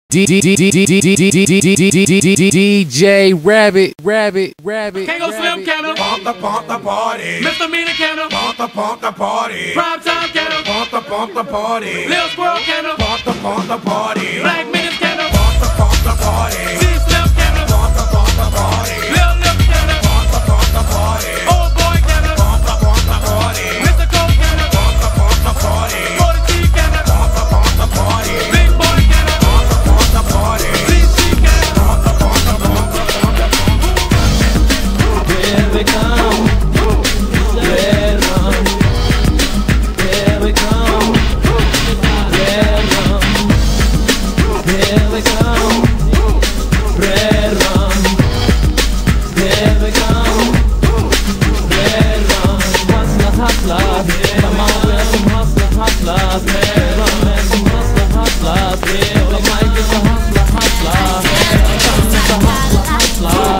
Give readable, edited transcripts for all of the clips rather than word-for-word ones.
DJ Rabbit. Kango Slim Cannon. Pump the party. Misdemeanor Cannon. Pump the party. Prime Time Cannon. Pump the party. Lil Squirrel Cannon. Pump the party. Black Minutes Cannon. Pump the party. G Slim Cannon. Pump the party. Lil Lip Cannon. Pump the party. Old Boy Cannon. Pump the party. Mr. Cole Cannon. Pump the party. Forty T Cannon. Pump the party. Big Boy Cannon. Pump the party. CC Cannon. Here we come, red rum. Here we come, red rum. Here we come, red rum. Here we come, red rum. Hustlers, hustlers, come on with some hustlers, hustlers. Red rum and some hustlers, hustlers. Feel the mic is a hustler, hustler. Come is a hustler, hustler.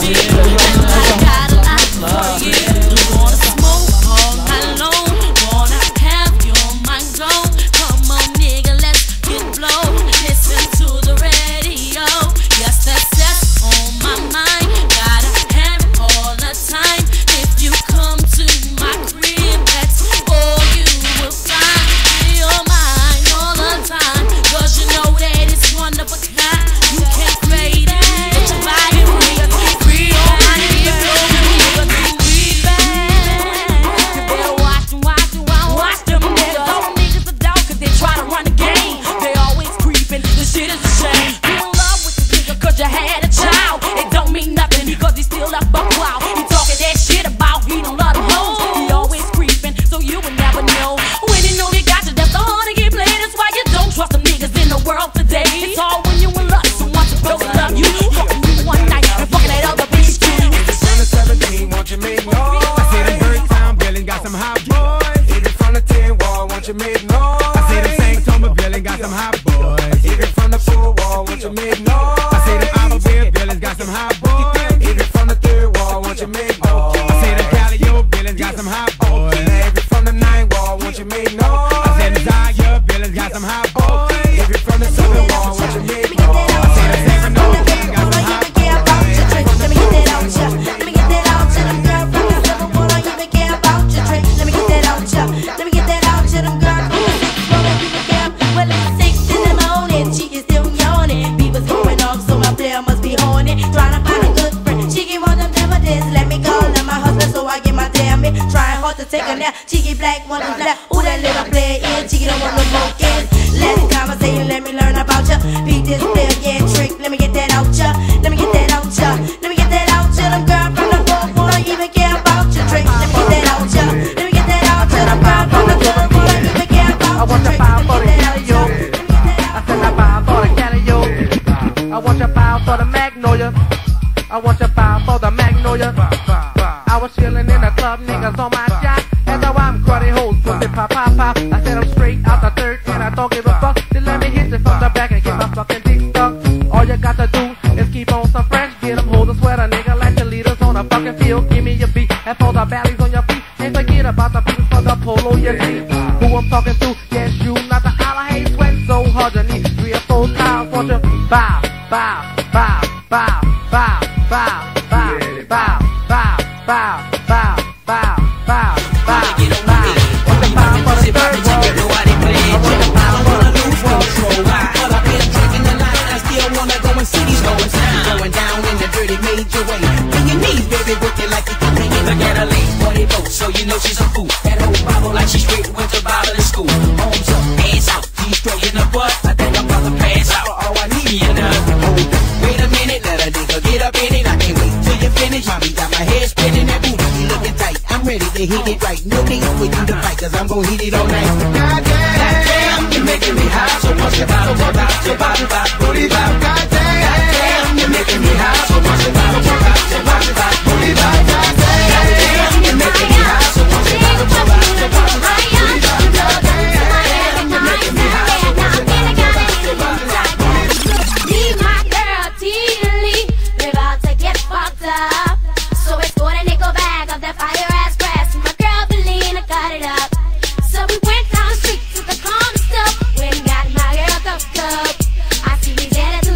So we went down the street to the corner store, went and got my girl the club. I see he's headed to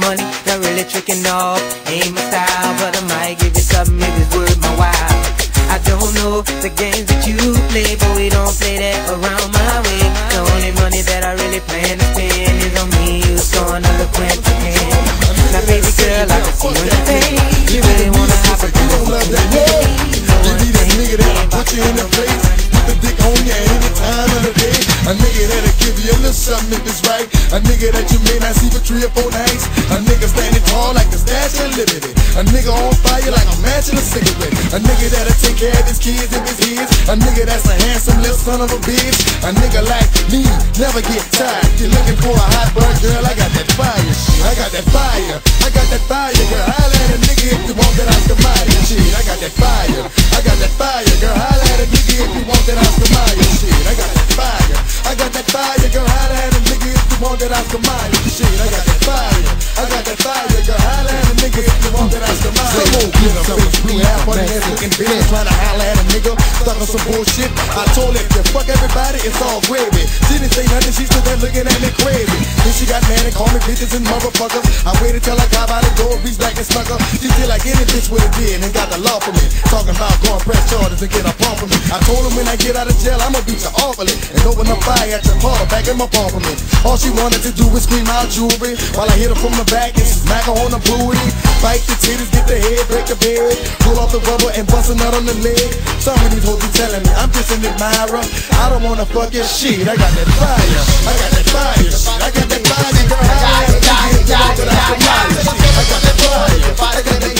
money, not really tricking off. Ain't my style, but I might give you something if it's worth my while. I don't know the games that you play, but we don't play that around my way. The only money that I really plan to spend is on me. You so uneloquent again. Now baby girl, I can see on your face, you really wanna have a good love that nigga. You need a nigga that'll put you in the place, put the dick on you at any time of the day. A nigga that'll give you a little something if it's right. A nigga that you may not see for 3 or 4 nights. A nigga standing tall like the Statue of Liberty. A nigga on fire like a match in a cigarette. A nigga that'll take care of his kids if it's his. A nigga that's a handsome little son of a bitch. A nigga like me, never get tired. You're looking for a hot boy, girl, I got that fire. I got that fire. I got that fire, girl. Holla at a nigga if you want that Oscar Mayer shit. I got that fire. I got that fire, girl. Holla at a nigga if you want that Oscar Mayer shit. I got that fire. I got that fire, girl. Holla at a nigga if you want that Oscar Mayer shit. I got that fire. I got that fire, girl. Holla at a nigga if you want that Oscar Mayer shit. Some old get up face blue, half on his looking bitch, trying to holla at a nigga, stuck on some bullshit. I told her if you fuck everybody, it's all gravy. She didn't say nothing, she stood there looking at me crazy. Then she got mad and called me bitches and motherfuckers. I waited till I got by the door, reached back and snuck her. She did like any bitch would have did and got the law for me. Talking about going press charges and get up off of me. I told her when I get out of jail, I'ma beat you awfully and open up fire at your car back in my apartment. All she wanted to do was scream out jewelry while I hit her from the back and smack her on the booty. Bite the titties, get the head, break the bed, pull off the rubber and bust a nut on the leg. Some of these hoes be telling me I'm just an admirer. I don't wanna fuck your shit. I got that fire. I got that fire. I got that fire, girl. I got that fire. I got that fire. I got that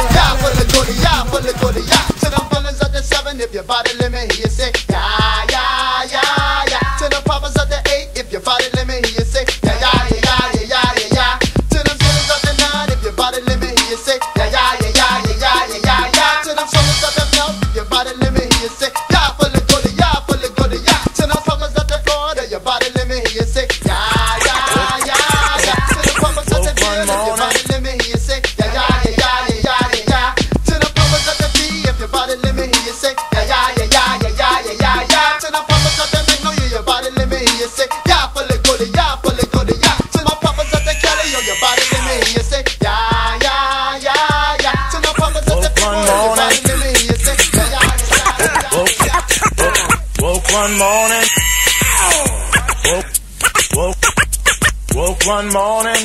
fire. To the fellas of the 7, if your body limit, hear you say, yeah, yeah, yeah, yeah. To the papas of the 8, if your body limit, hear you say, yeah, yeah, yeah, yeah, yeah, yeah, yeah. To the fellas of the 9, if your body limit, hear you say, yeah, yeah, yeah, yeah, yeah, yeah, yeah, yeah. To the fellas of the 12, if your body limit, hear you say, yeah, full of good, yeah, full of good, yeah. To the fellas of the 4, your body limit, hear you say, yeah, yeah, yeah, yeah. To the papas of the 10, if your body limit, hear you say, yeah, yeah, yeah, yeah, yeah, yeah. To the papas of the 3, if your body limit, hear you say, yeah, yeah, yeah, yeah, yeah, yeah, yeah, yeah. To the papas of the 9, know you your body limit, hear you say, yeah, full of good, yeah, full of good, yeah. To my papas of the Kelly, your body limit, hear you say, yeah, yeah, yeah, yeah. To my papas of the 4, your body limit, hear you say, yeah, yeah, yeah, yeah, yeah. Woke one morning. Woke one morning.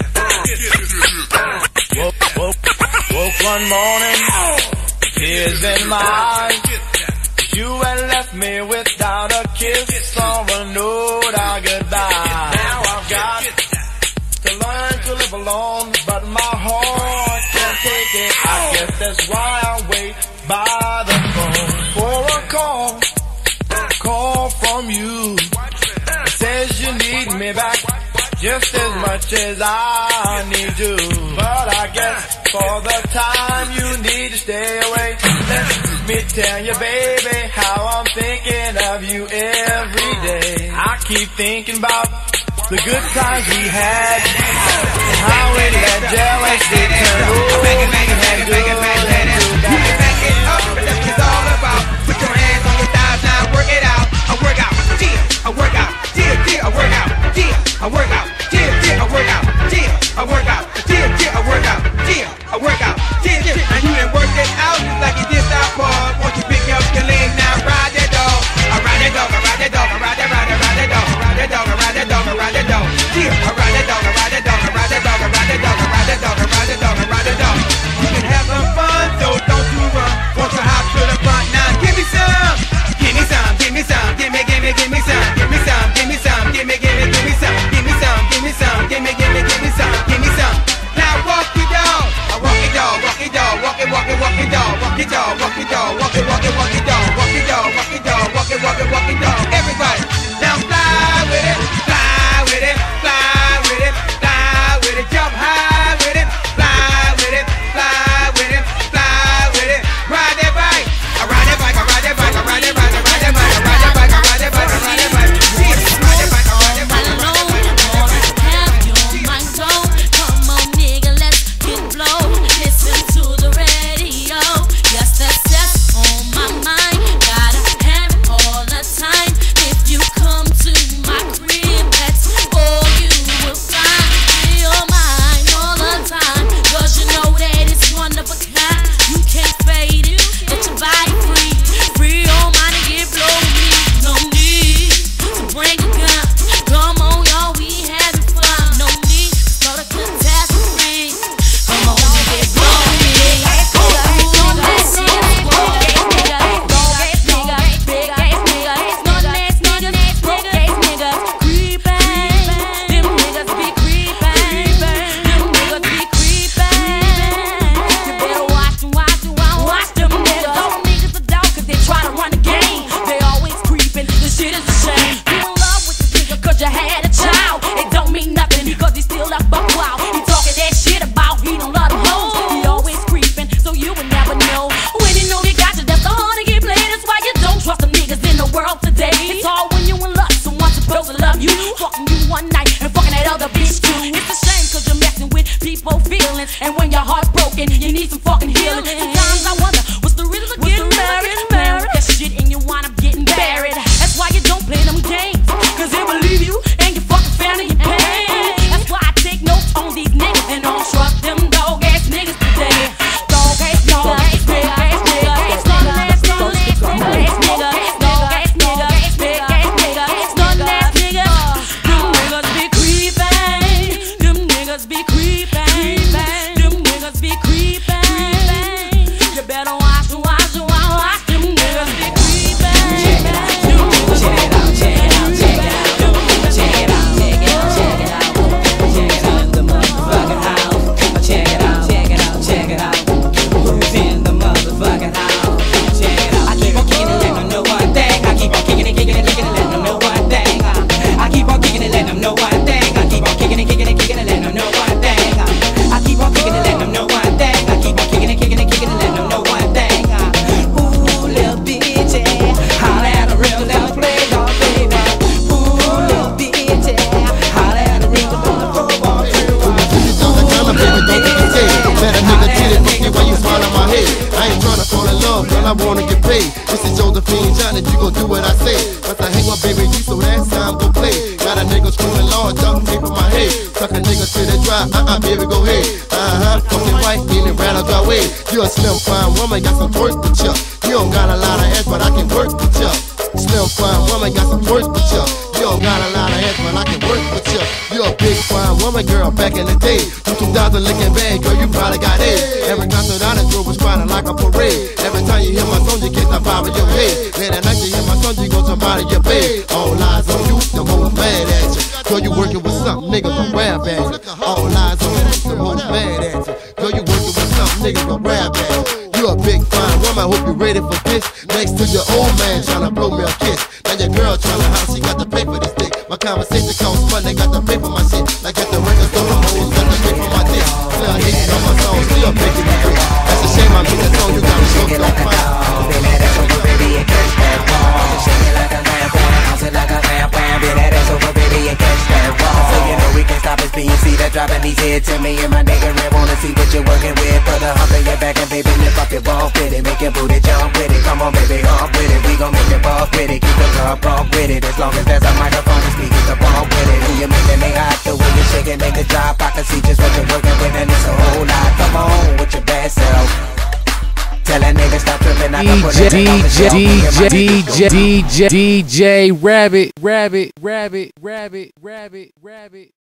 Woke one morning. Tears in my eyes. You had left me without a kiss or a note of goodbye. Now I've got to learn to live alone, but my heart can't take it. I guess that's why I wait by the phone for a call from you. Says you need me back just as much as I need you. But I guess for the time you need to stay away. Let me tell you, baby, how I'm thinking of you every day. I keep thinking about the good times we had, and how we let jealousy turn over. Back it up, that's what it's all about. Put your hands on your thighs now, work it out. I work out, yeah, I work out, yeah, I work out, yeah, I work out, yeah, I work out, yeah, I work out, yeah, I work out, yeah, I work out, yeah. And you done work it out like you did South Park. Won't you pick up your leg now, ride that dog, I ride that dog, I ride that dog, I ride that, ride that, ride that dog, I ride that dog, I ride that dog, I ride that dog, yeah, I ride that dog, I ride that dog, I ride that dog, I ride that dog, I ride that dog. deepo feelings. And when your heart's broken, you need some fucking healing. Sometimes I wonder, what's the reason of getting married? Man, with that shit and you wind up getting buried. That's why you don't play them games, cause they will leave you and your fucking family in pain. That's why I take notes on these niggas and don't trust them dog ass niggas today. Dog ass, dog ass, big ass nigga, slug ass, slug ass, broke ass nigga, dog ass nigga, big ass nigga, slug ass nigga. Them niggas be creeping, them niggas be creeping, them niggas be creeping. You better watch, watch, watch, watch. Them niggas be creeping. Check it out, check it out, check it out, check it out, check it out, check it out, check it out, check it out. The motherfucking house. Check it out, check it out, check it out. Who's in the motherfucking house? Check it out. I keep on kicking it, let them know one thing. I keep on kicking it, kicking it, kicking it, let them know one thing. I keep on kicking it, let them know one thing. I keep on kicking it, kicking it, kicking it, let them know one thing. I keep on kicking it, let them know one thing. I keep on kicking it, kicking it, kicking it, let them know one thing. Ooh, little bitch, holla at a real little player, baby. Ooh, little bitch, holla at a real little football Let a nigga get it, pussy while you smile on my head. I ain't tryna fall in love, girl, I wanna get paid. This is Josephine Johnny, you gon' do what I say. Cause I hang my baby G, so that time gon' play. Got a nigga screwing Lord, duct tape on my head. Suck a nigga to the dry, baby, go ahead. Fucking white, meaning rattle dry way. You a slim, fine woman, got some twerk with ya. You don't got a lot of ass, but I can work with ya. Slim, fine woman, got some twerk with ya. You don't got a lot of ass, but I can work with ya. You a big, fine woman, girl, back in the day. You 2000 looking bad, girl, you probably got it. Every concert I done through was riding like a parade. Every time you hear my song, you get the vibe in your head. Late at night, you hear my song, you go somebody your bed. All eyes on you, the most mad at you. Girl, you working with something, niggas don't rap at you. All eyes on you, the most mad at you. Girl, you working with something, niggas don't rap at you. You a big fine woman, hope you ready for this. Next to your old man tryna blow me a kiss. Now your girl tryna house, she got to pay for this dick. My conversation costs money, got to pay for my shit. Like at the record store, I'm always got to pay for my dick. Still hating on my song, still making me free. That's a shame I made the song, you got me choked on fire. Bend that ass over, baby, and catch that ball. Shake it like a lamp, bounce it like a lamp, bend that ass over, baby, and catch that ball. So you know we can stop us being see that dropping these heads to me and my nigga Red wanna see what you're working with. Put a hump in your back and baby lift up your ball with it, make your booty jump with it. Come on, baby, hump with it. We gon' make your ball with it, keep the club pump with it. As long as there's a microphone and speakers to bump with it. And you're making me hot, the way you shake it, make it drop. I can see just what you're working with and it's a whole lot. Come on with your bad self. Tell that nigga stop tripping, I can put it on the shelf. DJ Rabbit.